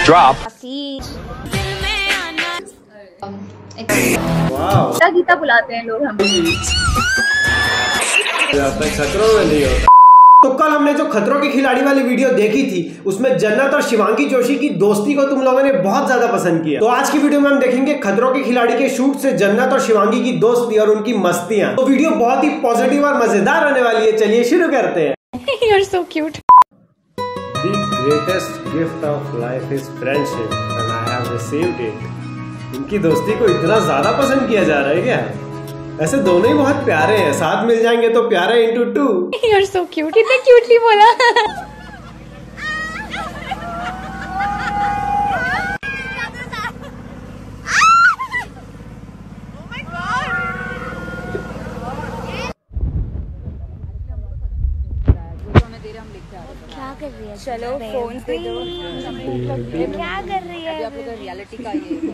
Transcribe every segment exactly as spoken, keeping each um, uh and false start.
drop. वाह, गीता बुलाते हैं लोग हमें। खतरों में नहीं होता। तो कल हमने जो खतरों के खिलाड़ी वाली वीडियो देखी थी उसमें जन्नत और शिवांगी जोशी की दोस्ती को तुम लोगों ने बहुत ज्यादा पसंद किया। तो आज की वीडियो में हम देखेंगे खतरों के खिलाड़ी के शूट से जन्नत और शिवांगी की दोस्ती और उनकी मस्तियां। तो वीडियो बहुत ही पॉजिटिव और मजेदार होने वाली है। चलिए शुरू करते हैं। You're so cute. The greatest gift of life is friendship and I have received it. इनकी दोस्ती को इतना ज्यादा पसंद किया जा रहा है क्या? ऐसे दोनों ही बहुत प्यारे हैं, साथ मिल जाएंगे तो प्यारे into two. You're so cute. कितना क्यूटली बोला। क्या कर रही है? चलो फोन दे दो। क्या कर रही है? अभी आप रियलिटी का ये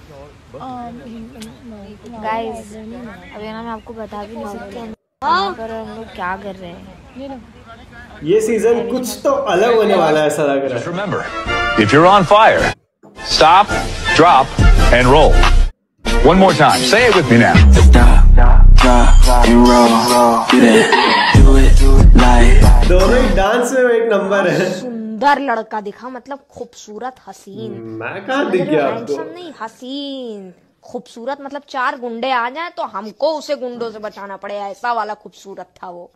गाइस, अभी ना मैं आपको बता भी नहीं सकती पर हम लोग क्या कर रहे हैं। ये सीजन कुछ तो अलग होने वाला है ऐसा लग रहा है। Remember, if you're on fire, stop, drop, and roll. One more time. Say it with me now. Stop, drop, and roll. Do that, do it, like. दोनों ही डांस में एक नंबर है। सुंदर लड़का दिखा, मतलब खूबसूरत हसीन। मैं कहाँ दिख गया आपको? हैंडसम नहीं, हसीन खूबसूरत, मतलब चार गुंडे आ जाएं तो हमको उसे गुंडों से बचाना पड़े, ऐसा वाला खूबसूरत था वो।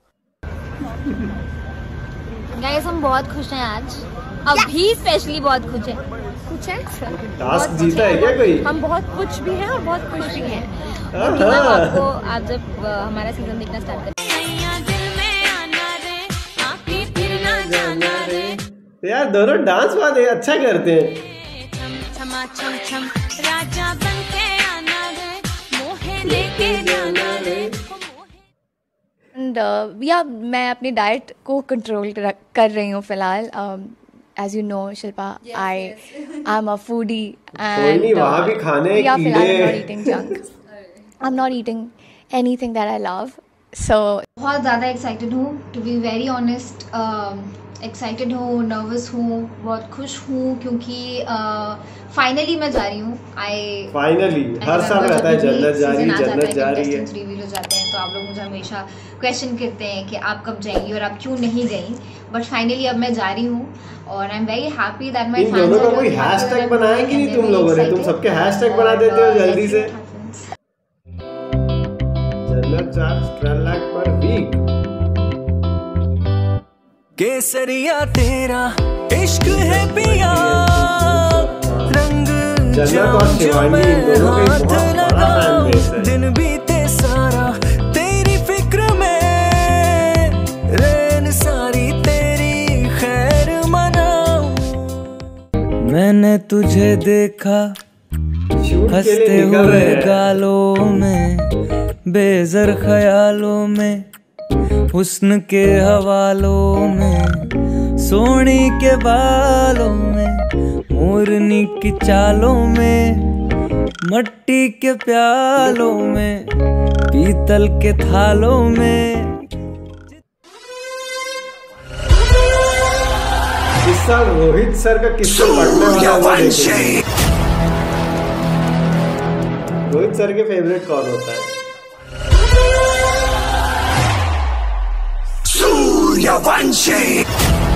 गाइस हम बहुत खुश हैं आज, अभी स्पेशली बहुत खुश हैं। खुश हैं? टास्क जीता है क्या कोई? हम बहुत कुछ भी हैं और बहुत खुश भी हैं। आपको आप जब हमारा सीजन देखना स्टार्ट करें यार, दोनों डांस बात है, अच्छा करते हैं। एंड या मैं अपनी डाइट को कंट्रोल कर रही हूँ फिलहाल। As you know Shilpa, I I am a foodie and वहाँ भी खाने या फिलहाल I am not eating junk, I am not eating anything that I love. So बहुत ज़्यादा एक्साइटेड हूँ, to be very honest. Excited हूँ, नर्वस हूँ, बहुत खुश हूँ क्योंकि फाइनली uh, मैं जा रही हूँ। आई फाइनली हर साल रहता है जन्नत जा रही है, जन्नत जा रही है। रिवील हो जाते हैं तो आप लोग मुझे हमेशा क्वेश्चन करते हैं कि आप कब जाएंगी और आप क्यों नहीं गई, बट फाइनली अब मैं जा रही हूँ और I am very happy that my fans. इन दोनों का कोई हैशटैग बनाया कि नहीं तुम लोगों ने? तुम सबके हैशटैग बना देते हो जल्दी से। जन्नत चार्ज ट्वेल्व लाख पर वीक। केसरिया तेरा इश्क है पिया, रंग जन्नत और शिवांगी इन दोनों का एक बहुत बड़ा फैन बेस है। दिन बीते सारा तेरी फिक्र में, रैन सारी तेरी खैर मनाऊं। मैंने तुझे देखा हंसते हुए गालों में, बेज़र ख्यालों में, हुस्न के हवालों में, सोनी के बालों में, मोरनी की चालों में, मट्टी के प्यालों में, पीतल के थालों में। इस साल रोहित सर का किससे पढ़ने वाला वो देखेंगे। रोहित सर के फेवरेट कौन होता है? सूर्यवंशी।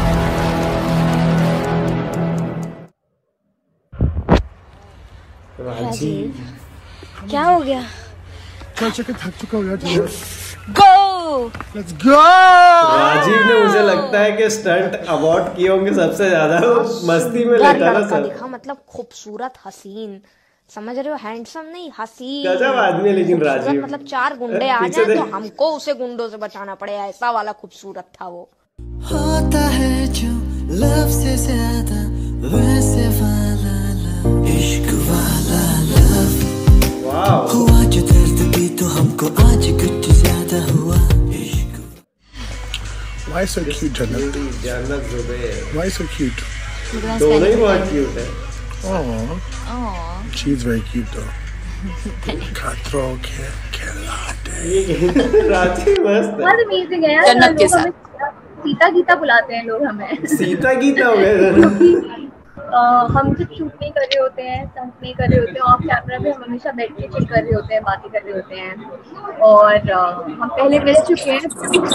राजीव, क्या हो गया? चल चल थक चुका हो यार। Go let's go. राजीव ने मुझे लगता है कि स्टंट अवार्ड किए होंगे सबसे ज्यादा, मस्ती में लेता ना सब। दिखा, मतलब खूबसूरत हसीन, समझ रहे हो? हैंडसम नहीं, हसीन गजब आदमी है। लेकिन राजीव, मतलब चार गुंडे आ जाएं तो हमको उसे गुंडों से बचाना पड़े, ऐसा वाला खूबसूरत था वो। होता है जो लव से ज्यादा वैसे वाला लव, इश्क वाला लव। वाह, हुआ जो दर्द भी तो हमको आज कुछ ज्यादा हुआ इश्क। Why so cute, जन्नत? जन्नत जुबैर, Why so cute? दोनों ही बहुत क्यूट है। Oh, she's very cute though. खतरों के खिलाड़ी। राजीव मस्त है। बहुत अमेजिंग है यार। जन्नत के साथ सीता गीता बुलाते हैं लोग हमें। सीता गीता हो गए। uh, हम जब शूट नहीं कर रहे होते हैं, स्टंट नहीं कर रहे होते हैं, ऑफ कैमरा भी हम हमेशा बैठ के चिल कर रहे होते हैं, बातें कर रहे होते हैं। और uh, हम पहले मिल चुके हैं,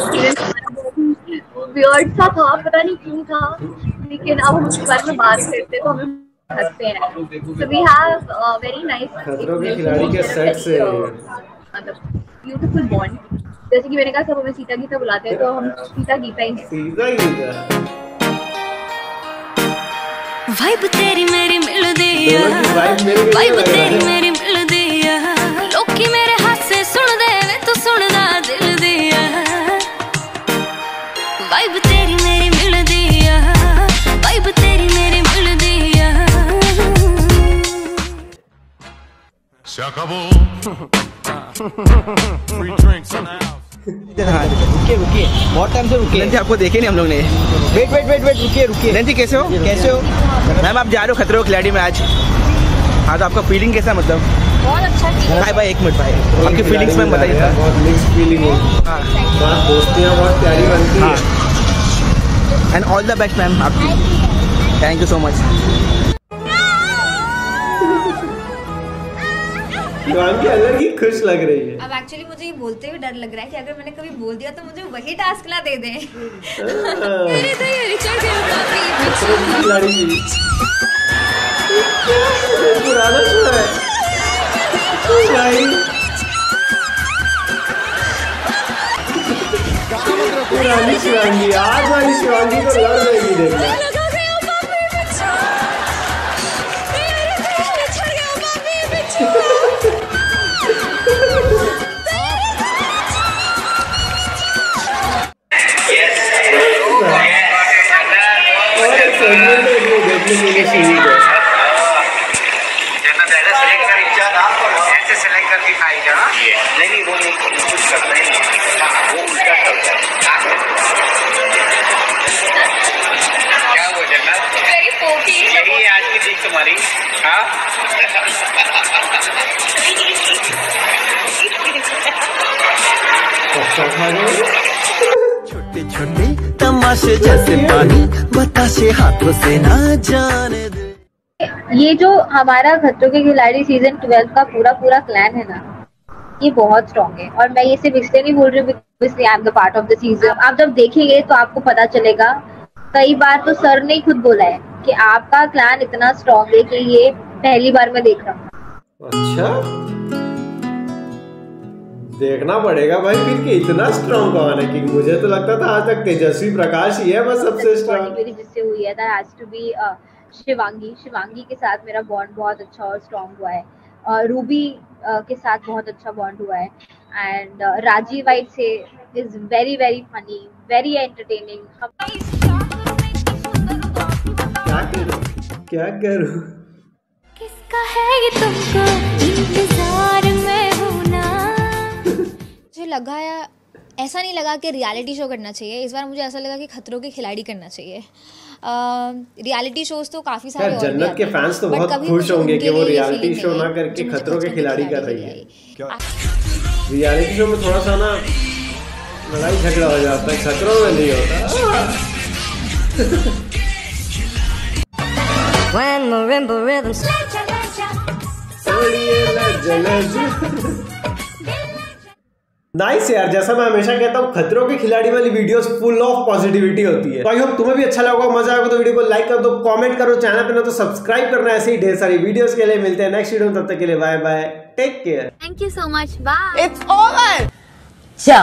वियर्ड सा था, पता नहीं क्यों था, लेकिन अब हम उसके बारे में बात करते हैं तो हमें हंसते हैं। So we have a very nice खतरों के खिलाड़ी के सेट से मतलब ब्यूटीफुल बॉन्ड। जैसे कि मैंने कहा सब हमें सीता गीता बुलाते हैं, तो हम सीता गीता ही सीता गीता वाइब तेरी मेरी मिल दिया, वाइब तेरी मेरी मिल दिया, लोकी मेरे हाथ से सुन दे वे तू सुनदा दिल दिया। वाइब तेरी मेरी मिल दिया, वाइब तेरी मेरी मिल दिया। Se acabó. Free drinks in the house. रुकिए रुकिए बहुत टाइम से रुकिए। नंदी आपको देखे नहीं हम लोग ने। वेट वेट वेट वेट रुकिए रुकिए। नंदी कैसे हो? कैसे हो? मैम आप जा रहे हो खतरों के खिलाड़ी में आज। हाँ तो आपका फीलिंग कैसा मतलब? बहुत अच्छा फीलिंग। भाई भाई एक मिनट भाई आपकी फीलिंग्स में बताइए। बहुत मिक्स फीलिंग है। हाँ दोस्तियाँ बहुत प्यारी बनती है। And all the best ma'am आपकी। Thank you so much. Shivangi अलग ही खुश लग रही है। अब एक्चुअली मुझे ये बोलते हुए डर लग रहा है कि अगर मैंने कभी बोल दिया तो मुझे वही टास्क ना दे दें। पुराना शो है पुरानी शिवांगी, आज वाली शिवांगी को लड़ रहेगी देखना। यही आज की चीज तुम्हारी। हाँ छोटे छोटे तमाशे जैसे पानी बताशे हाथों से ना जाने दे। ये जो हमारा खतरों के खिलाड़ी सीजन ट्वेल्व का पूरा पूरा क्लैन है ना, ये बहुत स्ट्रॉन्ग है। और मैं ये सिर्फ इसलिए नहीं बोल रही हूँ because I am the part of the season. आप जब देखेंगे तो आपको पता चलेगा। कई बार तो सर ने खुद बोला है कि आपका क्लैन इतना स्ट्रॉन्ग है कि ये पहली बार मैं देख रहा हूँ। अच्छा देखना पड़ेगा भाई फिर कि इतना स्ट्रॉन्ग कौन है, क्योंकि मुझे तो लगता था आज तक तेजस्वी प्रकाश ही है बस सबसे स्ट्रॉन्ग। जिससे हुई है that has to be Shivangi. Shivangi के साथ मेरा बॉन्ड बहुत अच्छा और स्ट्रॉन्ग हुआ है। uh, रूबी uh, के साथ बहुत अच्छा बॉन्ड हुआ है। एंड uh, राजीव वाइट से is very very funny, very entertaining. क्या करूं क्या करूं किसका है ये तुमको इंतजार में हूं ना। मुझे लगा या ऐसा नहीं लगा कि रियलिटी शो करना चाहिए इस बार, मुझे ऐसा लगा कि खतरों के खिलाड़ी करना चाहिए। रियलिटी शोज तो काफी सारे और जन्नत के फैंस तो बहुत खुश होंगे कि वो रियलिटी शो ना करके खतरों के खिलाड़ी कर रही है। रियलिटी शो में थोड़ा सा ना लड़ाई झगड़ा हो जाता है, खतरों में नहीं होता। When marimba rhythms नाइस यार, जैसा मैं हमेशा कहता हूँ खतरों के खिलाड़ी वाली वीडियोस फुल ऑफ पॉजिटिविटी होती है। तो आई होप तुम्हें भी अच्छा लगा, मजा आएगा तो वीडियो को लाइक कर दो, कमेंट करो, चैनल पे ना तो सब्सक्राइब करना। ऐसे ही ढेर सारी वीडियोस के लिए मिलते हैं नेक्स्ट वीडियो में, तब तक के लिए bye bye, take care, Thank you so much, bye. It's over.